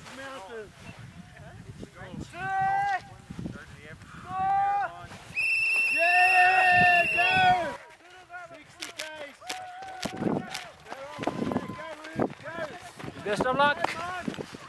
mountain. Yeah, go! 60 case. Go, Ruth, go. Best of luck. Come on.